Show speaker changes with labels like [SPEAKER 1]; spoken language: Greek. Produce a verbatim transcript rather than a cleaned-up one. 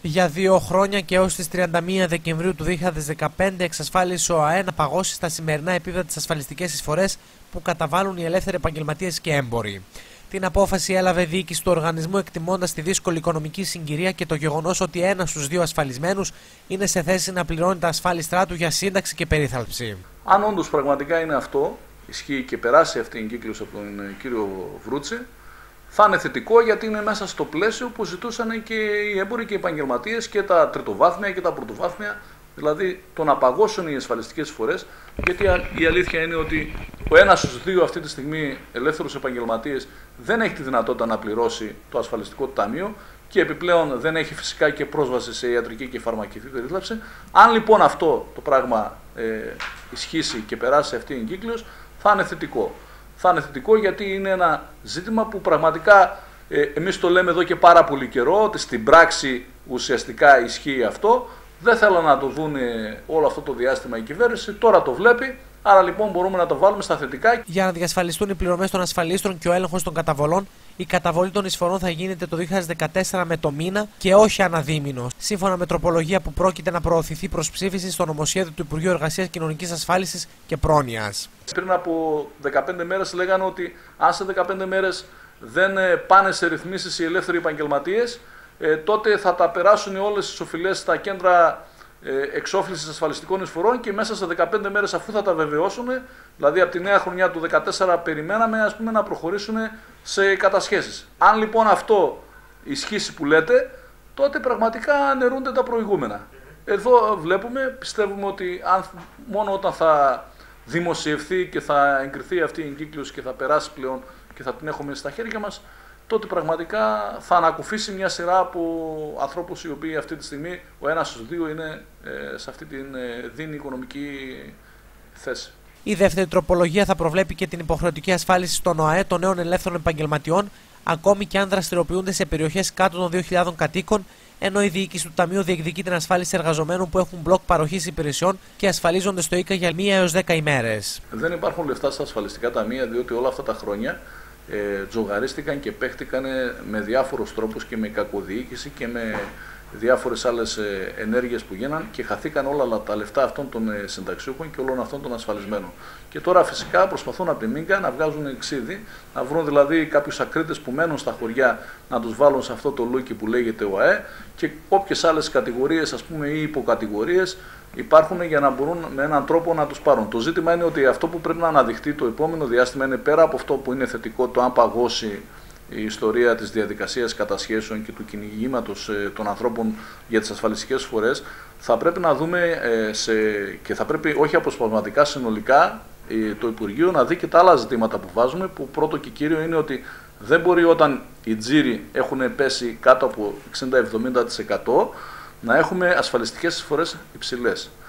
[SPEAKER 1] Για δύο χρόνια και έως τις τριάντα μία Δεκεμβρίου του δύο χιλιάδες δεκαπέντε εξασφάλισε ο ΑΕ να παγώσει στα σημερινά επίπεδα τις ασφαλιστικές εισφορές που καταβάλουν οι ελεύθεροι επαγγελματίες και έμποροι. Την απόφαση έλαβε η διοίκηση του οργανισμού εκτιμώντας τη δύσκολη οικονομική συγκυρία και το γεγονός ότι ένας στους δύο ασφαλισμένους είναι σε θέση να πληρώνει τα ασφάλιστρά του για σύνταξη και περίθαλψη.
[SPEAKER 2] Αν όντως πραγματικά είναι αυτό, ισχύει και περάσει αυτή η εγκύκλωση από τον κύριο Βρούτση, θα είναι θετικό γιατί είναι μέσα στο πλαίσιο που ζητούσαν και οι έμποροι και οι επαγγελματίες και τα τριτοβάθμια και τα πρωτοβάθμια, δηλαδή το να παγώσουν οι ασφαλιστικές εισφορές, γιατί η αλήθεια είναι ότι ο ένας στους δύο αυτή τη στιγμή ελεύθερους επαγγελματίες δεν έχει τη δυνατότητα να πληρώσει το ασφαλιστικό του ταμείο και επιπλέον δεν έχει φυσικά και πρόσβαση σε ιατρική και φαρμακευτική περίθαλψη. Αν λοιπόν αυτό το πράγμα ε, ισχύσει και περάσει αυτή η εγκύκλωση, θα είναι θετικό. Θα είναι θετικό γιατί είναι ένα ζήτημα που πραγματικά ε, εμείς το λέμε εδώ και πάρα πολύ καιρό, ότι στην πράξη ουσιαστικά ισχύει αυτό. Δεν θέλω να το δουν όλο αυτό το διάστημα η κυβέρνηση, τώρα το βλέπει, άρα λοιπόν μπορούμε να το βάλουμε στα θετικά.
[SPEAKER 1] Για να διασφαλιστούν οι πληρωμές των ασφαλίστρων και ο έλεγχος των καταβολών, η καταβολή των εισφορών θα γίνεται το δύο χιλιάδες δεκατέσσερα με το μήνα και όχι αναδίμηνο, σύμφωνα με τροπολογία που πρόκειται να προωθηθεί προς ψήφιση στο νομοσχέδιο του Υπουργείου Εργασίας, Κοινωνικής Ασφάλισης και Πρόνοιας.
[SPEAKER 2] Πριν από δεκαπέντε μέρες λέγανε ότι αν σε δεκαπέντε μέρες δεν πάνε σε ρυθμίσεις οι ελεύθεροι επαγγελματίες, ε, τότε θα τα περάσουν όλες τις οφειλές στα κέντρα ε, εξόφλησης ασφαλιστικών εισφορών και μέσα σε δεκαπέντε μέρες, αφού θα τα βεβαιώσουν, δηλαδή από τη νέα χρονιά του δύο χιλιάδες δεκατέσσερα περιμέναμε ας πούμε, να προχωρήσουν σε κατασχέσεις. Αν λοιπόν αυτό ισχύσει που λέτε, τότε πραγματικά αναιρούνται τα προηγούμενα. Εδώ βλέπουμε, πιστεύουμε ότι αν, μόνο όταν θα δημοσιευθεί και θα εγκριθεί αυτή η εγκύκλωση και θα περάσει πλέον και θα την έχουμε στα χέρια μας, τότε πραγματικά θα ανακουφίσει μια σειρά από ανθρώπους οι οποίοι αυτή τη στιγμή ο ένας στους δύο είναι ε, σε αυτή την ε, δίνη οικονομική θέση.
[SPEAKER 1] Η δεύτερη τροπολογία θα προβλέπει και την υποχρεωτική ασφάλιση στον ΟΑΕ των νέων ελεύθερων επαγγελματιών, ακόμη και αν δραστηριοποιούνται σε περιοχές κάτω των δύο χιλιάδων κατοίκων, ενώ η διοίκηση του Ταμείου διεκδικεί την ασφάλιση εργαζομένων που έχουν μπλοκ παροχής υπηρεσιών και ασφαλίζονται στο ΙΚΑ για μία έως δέκα ημέρες.
[SPEAKER 2] Δεν υπάρχουν λεφτά στα ασφαλιστικά ταμεία, διότι όλα αυτά τα χρόνια ε, τζογαρίστηκαν και παίχτηκαν με διάφορους τρόπους και με κακοδιοίκηση και με διάφορες άλλες ε, ενέργειες που γίναν και χαθήκαν όλα τα λεφτά αυτών των ε, συνταξιούχων και όλων αυτών των ασφαλισμένων. Και τώρα φυσικά προσπαθούν από τη μίγκα να βγάζουν ξύδι, να βρουν δηλαδή κάποιους ακρίτες που μένουν στα χωριά να τους βάλουν σε αυτό το λούκι που λέγεται ΟΑΕ και όποιες άλλες κατηγορίες ας πούμε ή υποκατηγορίες υπάρχουν για να μπορούν με έναν τρόπο να τους πάρουν. Το ζήτημα είναι ότι αυτό που πρέπει να αναδειχθεί το επόμενο διάστημα είναι πέρα από αυτό που είναι θετικό, το αν παγώσει η ιστορία της διαδικασίας κατασχέσεων και του κυνηγήματος ε, των ανθρώπων για τις ασφαλιστικές εισφορές, θα πρέπει να δούμε ε, σε, και θα πρέπει όχι αποσπασματικά συνολικά ε, το Υπουργείο να δει και τα άλλα ζητήματα που βάζουμε, που πρώτο και κύριο είναι ότι δεν μπορεί όταν οι τζίροι έχουν πέσει κάτω από εξήντα με εβδομήντα τοις εκατό να έχουμε ασφαλιστικές εισφορές υψηλές.